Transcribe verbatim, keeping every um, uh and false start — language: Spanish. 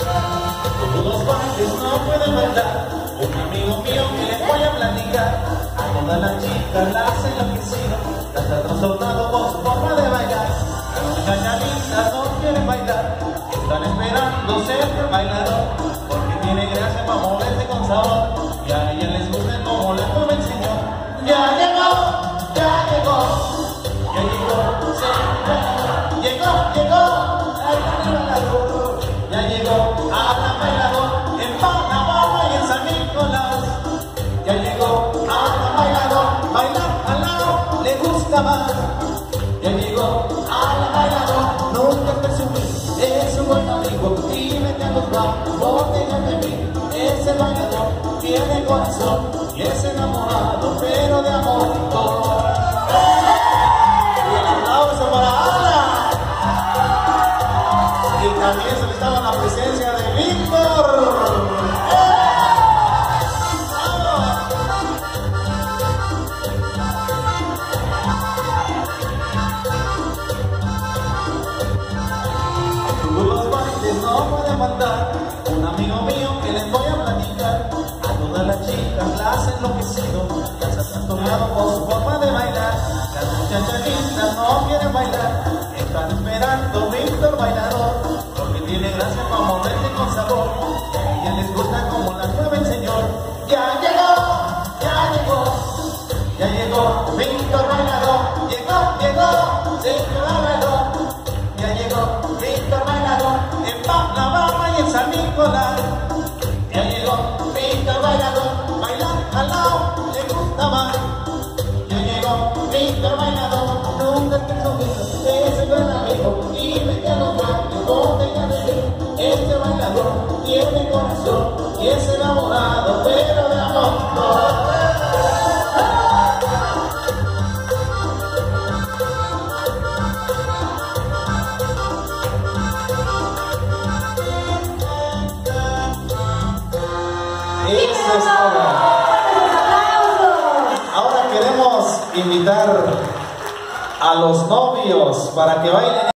Todos los bailes no pueden bailar. Un amigo mío que les voy a platicar. A todas las chicas las enloquecido, las ha trastornado por su forma de bailar. Las muchachas no quieren bailar, están esperando ser el bailador, porque tiene gracia para moverse con sabor, y a ella les gusta como les mueve el señor. Ya llegó, ya llegó, ya llegó, sí, llegó, llegó, al bailador, ya llegó a la bailador, en Panamá y en San Nicolás. Ya llegó a la bailador, bailar al lado le gusta más. Ya llegó a la bailador, nunca presumí, es un buen amigo y mete a los bajos, botellas de mí. Ese bailador tiene corazón y es enamorado, pero de amor y todo. Y el aplauso para Ana. Y también solicitaba la presencia de Víctor. No pueden faltar un amigo mío que les voy a platicar. A todas las chicas las ha enloquecido, las ha trastornado por su forma de bailar. Las muchachas lindas no quieren bailar, están esperando Víctor bailador, porque tiene gracia para moverse con sabor, y a ella les gusta como la mueve el señor. Ya llegó, ya llegó, ya llegó Víctor bailador. Llegó, llegó, señor bailador. Ya llegó Víctor bailador, en Panamá y en San Nicolás. Ya llegó Víctor bailador, bailar al lado le gusta más. Ya llegó Víctor bailador, nunca te olvides, ese buen amigo, y me a los bailes, botellas de mí. Este bailador tiene corazón y es enamorado, pero de amor no. Eso es todo. Ahora queremos invitar a los novios para que bailen.